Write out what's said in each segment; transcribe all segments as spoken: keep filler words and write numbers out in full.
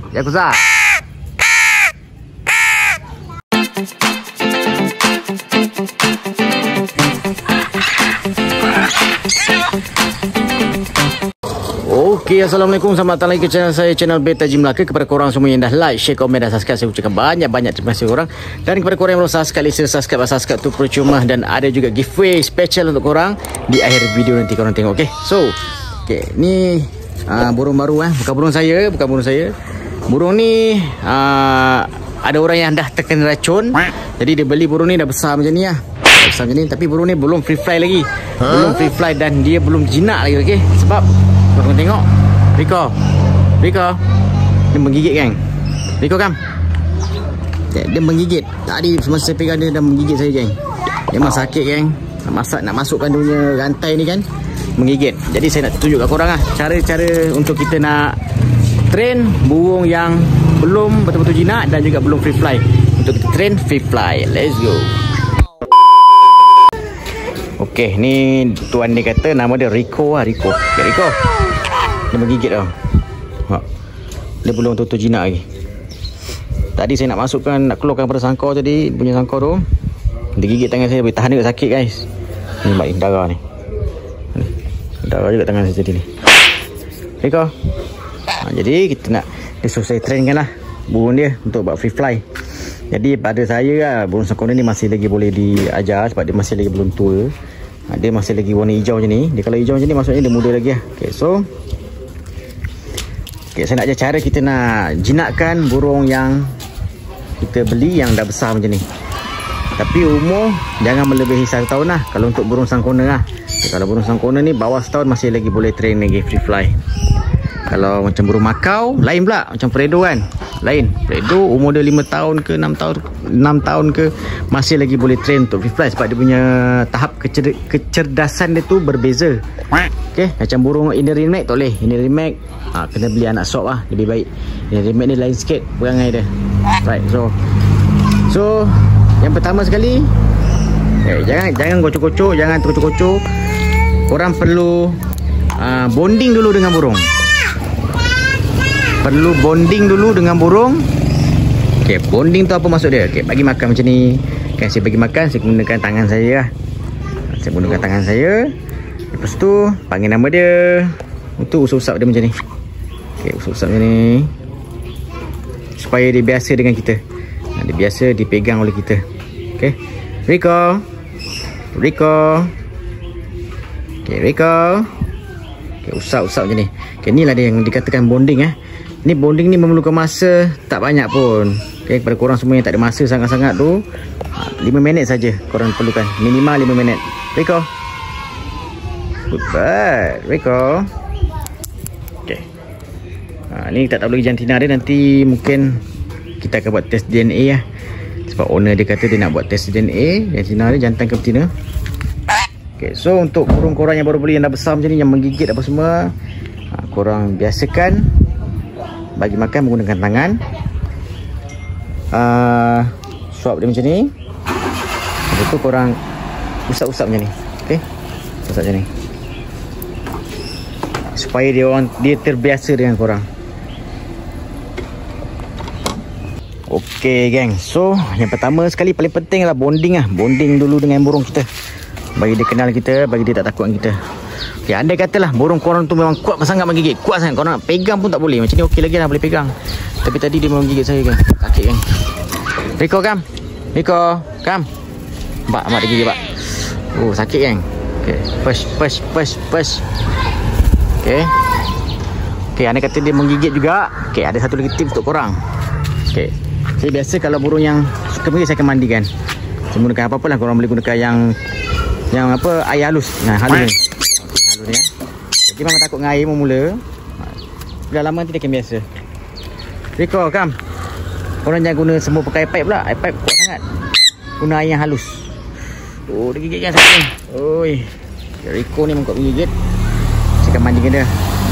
Yakuza. Okey, Assalamualaikum. Selamat datang lagi ke channel saya, channel Beta Haji Melaka. Kepada korang semua yang dah like, share, komen dan subscribe, saya ucapkan banyak-banyak terima kasih korang. Dan kepada korang yang belum subscribe, listen subscribe, subscribe tu percuma. Dan ada juga giveaway special untuk korang di akhir video nanti korang tengok. Okey, so okey, ni uh, burung baru eh. Bukan burung saya, bukan burung saya. Burung ni uh, ada orang yang dah terkena racun. Jadi dia beli burung ni dah besar macam ni lah. Dah besar macam ni, tapi burung ni belum free fly lagi. Huh? Belum free fly dan dia belum jinak lagi. Okey, sebab korang tengok Rico, Rico dia menggigit geng. Rico kam, dia, dia menggigit. Tadi semasa saya pegang dia dah menggigit saya geng. Memang sakit geng. Nak masak, nak masukkan dia punya rantai ni kan, menggigit. Jadi saya nak tunjuk kat korang lah cara-cara untuk kita nak train burung yang belum betul-betul jinak dan juga belum free fly. Untuk kita train free fly. Let's go. Okey, ni tuan dia kata nama dia Rico lah, Rico. Okay, Rico. Dia menggigit tau. Ha. Dia belum betul-betul jinak lagi. Tadi saya nak masukkan, nak keluarkan pada sangkar tadi, punya sangkar tu. Dia gigit tangan saya, boleh tahan dia sakit guys. Ni baik darah ni. ni. Darah juga tangan saya tadi ni. Rico. Ha, jadi kita nak, dia suruh saya trainkan lah burung dia untuk buat free fly. Jadi pada saya lah, burung sangkar ni masih lagi boleh diajar sebab dia masih lagi belum tua. Ha, dia masih lagi warna hijau macam ni. Dia kalau hijau macam ni maksudnya dia muda lagi lah. Okay, so okay, saya nak ajar cara kita nak jinakkan burung yang kita beli yang dah besar macam ni. Tapi umur jangan melebihi satu tahun lah kalau untuk burung sangkona lah. Okay, kalau burung sangkona ni bawah setahun masih lagi boleh train lagi free fly. Kalau macam burung makau lain pula, macam Fredo kan. Lain. Fredo umur dia lima tahun ke enam tahun enam tahun ke masih lagi boleh train untuk free fly sebab dia punya tahap kecer kecerdasan dia tu berbeza. Okey, macam burung Indian Ringneck tak boleh. Indian Ringneck ha, kena beli anak sop lah, lebih baik. Indian Ringneck ni lain sikit perangai dia. Right, so so yang pertama sekali eh, jangan jangan kocok-kocok, jangan terkocok-kocok. Korang perlu uh, bonding dulu dengan burung. Perlu bonding dulu dengan burung. Okay, bonding tu apa maksud dia? Okay, bagi makan macam ni. Kan saya bagi makan, saya gunakan tangan saya lah. Saya gunakan tangan saya. Lepas tu panggil nama dia. Untuk usap-usap dia macam ni. Okay, usap-usap macam ni supaya dia biasa dengan kita. Dia biasa dipegang oleh kita. Okay, Rico, Rico. Okay, Rico. Okay, usap-usap macam ni. Okay, ni lah dia yang dikatakan bonding eh. Ni bonding ni memerlukan masa tak banyak pun. Okay, kepada korang semua yang tak ada masa sangat-sangat tu, lima minit saja korang perlukan. Minimal lima minit. Rico. Good bird. Rico. Okay. Ha, ni kita tak tahu lagi jantina dia. Nanti mungkin kita akan buat test D N A lah. Sebab owner dia kata dia nak buat test D N A jantina dia, jantan ke betina. Okay, so untuk burung korang yang baru beli yang dah besar macam ni, yang menggigit apa semua, ha, korang biasakan bagi makan menggunakan tangan. uh, Suap dia macam ni. Lepas tu korang usap-usap macam ni. Okay, usap macam ni supaya dia orang dia terbiasa dengan korang. Okay geng, so yang pertama sekali paling penting adalah bonding lah. Bonding dulu dengan burung kita, bagi dia kenal kita, bagi dia tak takut dengan kita. Okay, andai katalah burung korang tu memang kuat sangat menggigit, kuat sangat, korang nak pegang pun tak boleh. Macam ni okey lagi lah, boleh pegang. Tapi tadi dia memang gigit saya kan, sakit kan. Rico kam, Rico kam. Pak, mak dia gigit pak. Oh sakit kan. Okay, push push push push. Okay, okay, andai kata dia menggigit juga. Okay, ada satu lagi tips untuk korang. Okay, saya biasa kalau burung yang suka menggigit saya akan mandikan. Saya gunakan apa-apa lah, korang boleh gunakan yang yang apa, air halus. Nah, halus ni. Halus ni ya. Jadi memang takut dengan air mula. Dah lama nanti dia akan biasa. Rico, kam. Korang jangan guna semua pakai pipe pula. Air pipe kuat sangat. Guna air yang halus. Oh, dia gigit kan sakit ni. Oi. Rico ni memang kuat menggigit. Saya akan mandikan dia.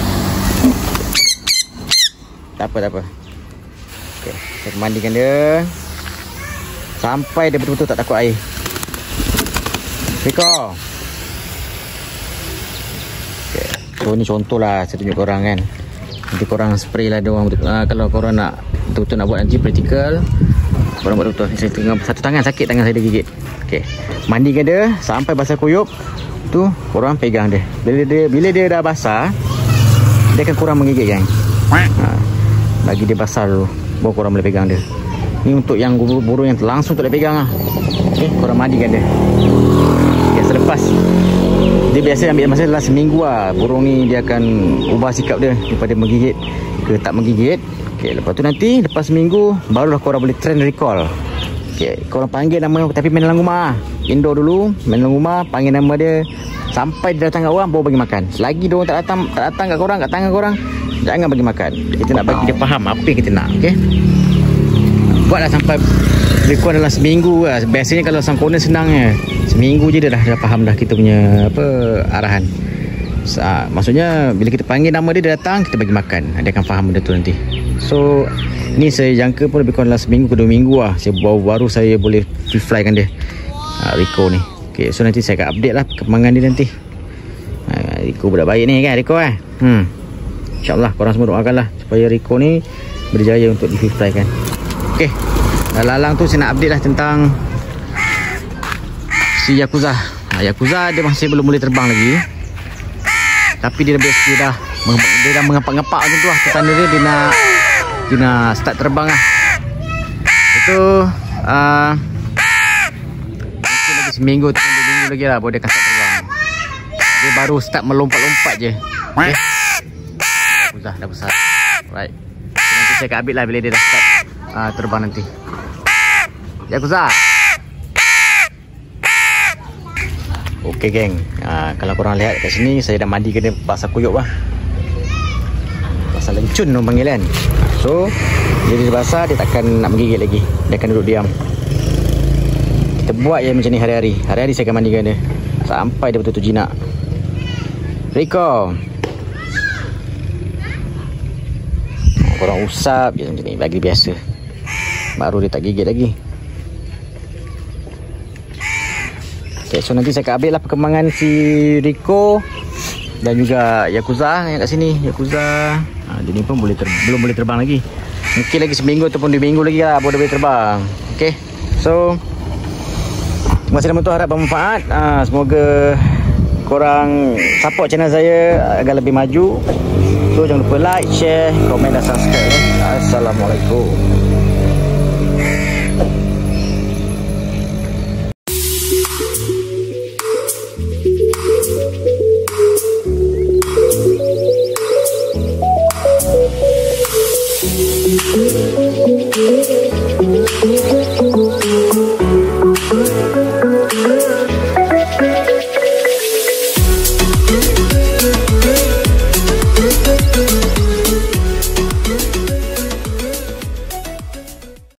Tak apa, tak apa. Okay, saya akan mandikan dia sampai dia betul-betul tak takut air. Rico. Okay. So ni contoh lah saya tunjuk korang kan. Nanti korang spray lah dia orang betul, uh, kalau korang nak betul-betul nak buat nanti praktikal, korang buat betul. Saya tengah satu tangan sakit, tangan saya dia gigit. Okey. Mandikan dia sampai basah kuyup. Tu korang pegang dia. Bila dia bila dia dah basah, dia akan kurang menggigit kan. Ha. Bagi dia basah dulu, baru korang boleh pegang dia. Ni untuk yang burung yang langsung tak boleh pegang lah. Okey, korang mandikan dia. Okay, selepas dia biasa ambil masa dalam seminggu lah. Burung ni dia akan ubah sikap dia daripada menggigit ke tak menggigit. Okey, lepas tu nanti lepas seminggu barulah korang boleh train recall. Okey, korang panggil nama tapi main dalam rumah. Indoor dulu, main dalam rumah, panggil nama dia sampai dia datang kat orang baru bagi makan. Selagi dia orang tak datang tak datang kat korang, kat tangan korang, jangan bagi makan. Kita nak bagi dia faham apa yang kita nak. Okey. Buatlah sampai recall dalam seminggu lah. Biasanya kalau sangkona senangnya seminggu je dia dah, dah faham dah kita punya apa arahan. Sa maksudnya bila kita panggil nama dia, dia datang, kita bagi makan, dia akan faham benda tu nanti. So ni saya jangka pun lebih kurang dalam seminggu ke dua minggu lah saya baru, baru saya boleh free fly kan dia, ha, Rico ni. Okay, so nanti saya akan update lah perkembangan dia nanti. ha, Rico budak baik ni kan Rico eh. hmm. InsyaAllah korang semua doakan lah supaya Rico ni berjaya untuk di free fly kan. Okay, lalang tu saya nak update lah tentang si Yakuza. ha, Yakuza dia masih belum boleh terbang lagi, tapi dia dah dia dah, dia dah mengapak-ngapak macam tu lah. Tanda dia dia nak dia nak start terbang lah. Itu uh, mungkin lagi seminggu atau dua minggu lagi lah baru dia akan start terbang. Dia baru start melompat-lompat je. Okay, Yakuza dah besar. Right, so, nanti saya akan update lah bila dia dah start uh, terbang nanti. Yakuza. Okey geng, ha, kalau korang lihat kat sini saya dah mandi kena basah kuyup lah. Basah lencun orang panggil kan. So bila dia basah dia takkan nak menggigit lagi, dia akan duduk diam. Kita buat je macam ni hari-hari. Hari-hari saya akan mandikan dia sampai dia betul-betul jinak. Rico, korang usap je macam ni, bagi biasa, baru dia tak gigit lagi. Okay, so nanti saya akan update lah perkembangan si Rico dan juga Yakuza yang kat sini. Yakuza ha, dia ni pun boleh ter belum boleh terbang lagi. Mungkin lagi seminggu ataupun dua minggu lagi lah baru dia boleh terbang. Okay, so terima kasih teman-teman, harap bermanfaat. ha, Semoga korang support channel saya agar lebih maju. So jangan lupa like, share, komen dan subscribe eh. Assalamualaikum. Thank you.